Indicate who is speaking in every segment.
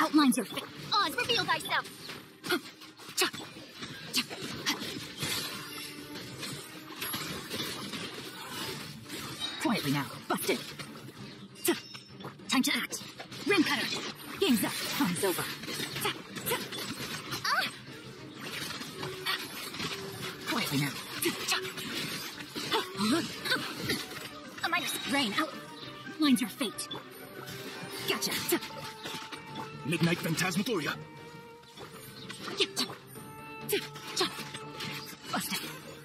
Speaker 1: outlines your face. Oz, reveal thyself. Quietly now. Busted. Time to act. Rim cutter. Game's up. Time's over. Quietly now. A Midas brain outlines your fate. Gotcha.
Speaker 2: Midnight Phantasmagoria.
Speaker 1: Busted.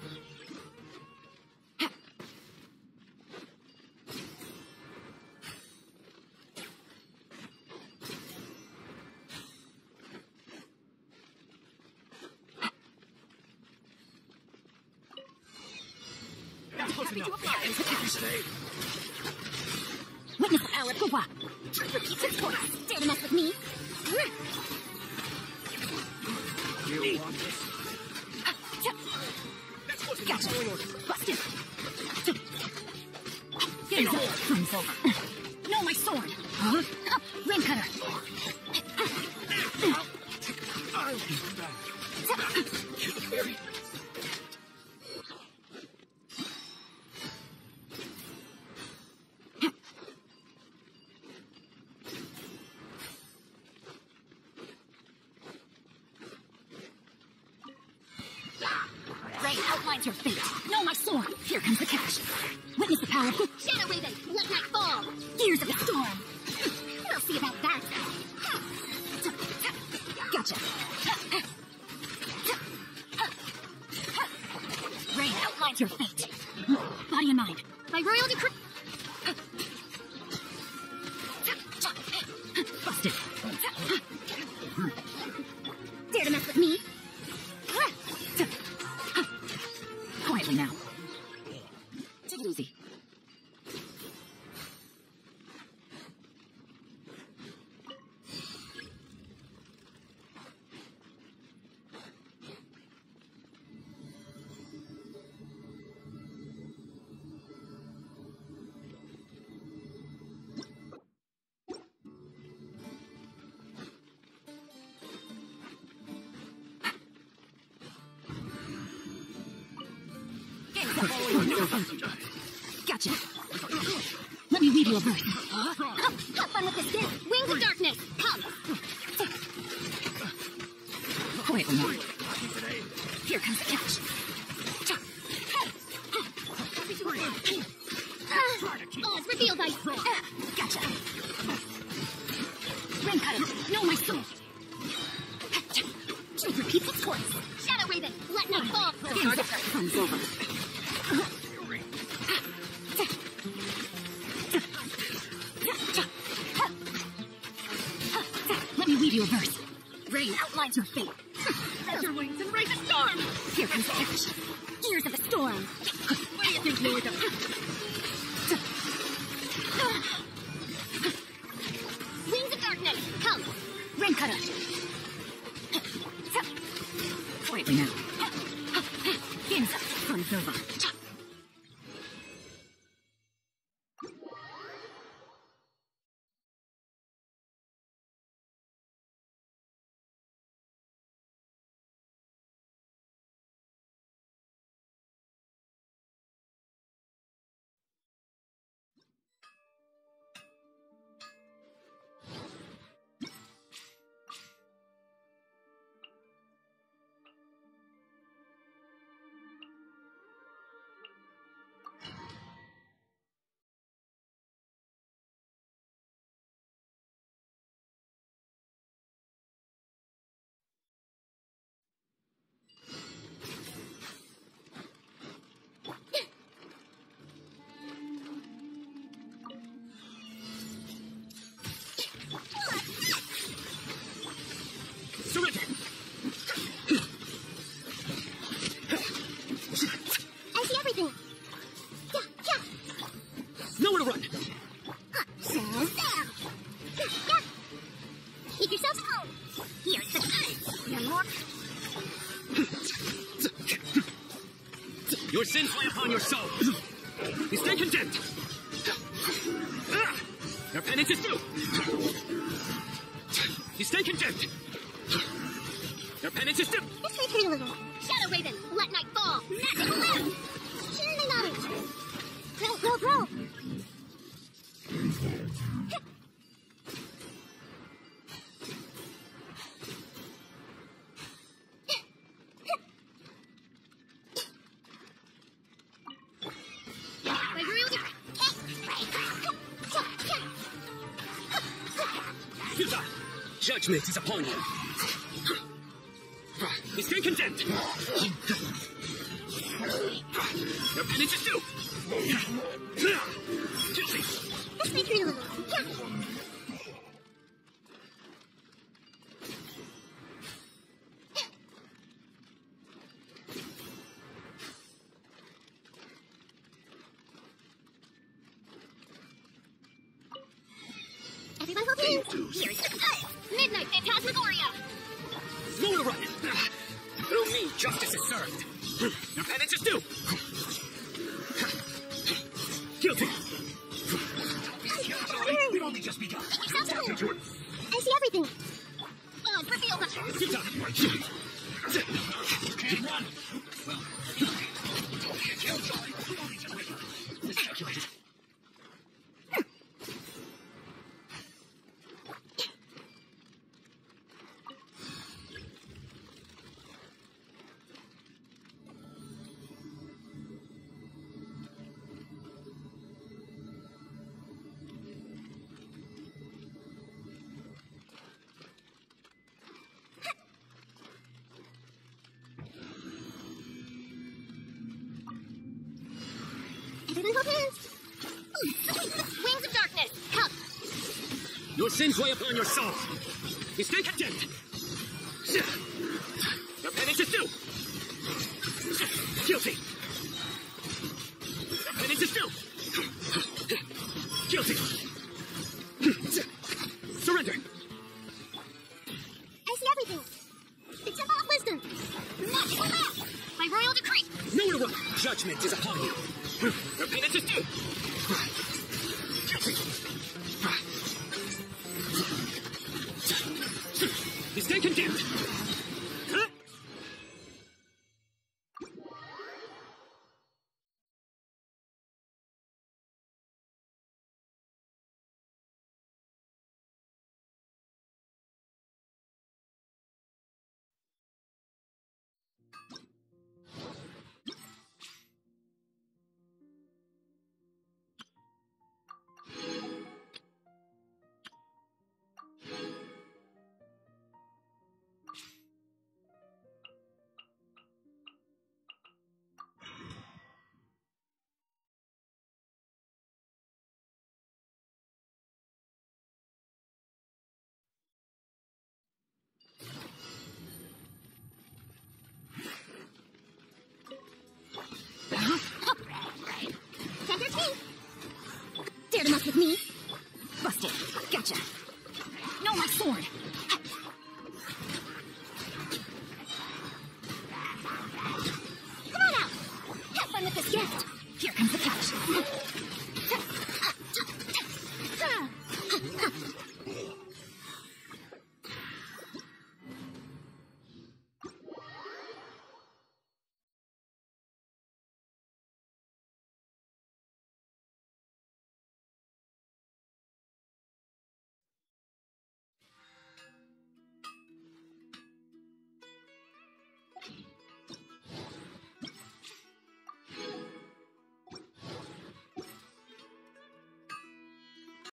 Speaker 1: Witness the power of Gowa. Repeat its course. Dare to mess with me?
Speaker 2: You want this?
Speaker 1: Gotcha. Busted. Game's over. Time's over. No, my sword. Huh? Rim cutter.
Speaker 2: I'll be back.
Speaker 1: Rain outlines your fate. Know my sword. Here comes the cash. Witness the power of Shadow Raven. Let night fall. Gears of the storm. We'll see about that. Gotcha. Rain outlines your fate. Body and mind. By royal decree. Busted. Dare to mess with me? Quietly now. Take it easy. Gotcha. Let me read you a verse. Have fun with this gift. Wings of darkness. Come. Quietly now. Here comes the catch. Oz, reveal thy... Gotcha. Rim cutter. Know my soul. Repeat its course. Shadow Raven. Let night fall. Time's over. Let me read you a verse. Rain outlines your fate. Spread your wings and raise a storm. Here comes the catch. Gears of the storm. What do you think, Louis? Wings of darkness. Come. Rim cutter. Quietly now. Game's up. Time's over.
Speaker 2: Nowhere to run!
Speaker 1: Keep yourself home! Here's the time! No more?
Speaker 2: Your sins lie upon your soul! You stay condemned! Your penance is due! You stay content. Your penance is due.
Speaker 1: Let's retreat a little. Shadow Raven, let night fall. Magical left. Shining knowledge. Grow.
Speaker 2: Judgment is upon you. You stay content. Your penance is due. Guilty.
Speaker 1: Let's retreat a little. Everyone hold hands. Here's the cut. Midnight Phantasmagoria.
Speaker 2: Nowhere to run. Through me, justice is served. Your penance is due. Guilty. We've only just begun.
Speaker 1: I see everything. Odds reveal them.
Speaker 2: Run.
Speaker 1: Everyone hold hands. Wings of darkness, come.
Speaker 2: Your sins weigh upon your soul. You stay content. Your penance is due. Guilty. Your penance is due. Guilty. Surrender.
Speaker 1: I see everything. The Temple of Wisdom. Magical map. By royal decree.
Speaker 2: Nowhere to run. Judgment is upon you. Your penance is due. Guilty. You stay condemned. Huh?
Speaker 1: Dare to mess with me? Busted. Gotcha. No, my sword.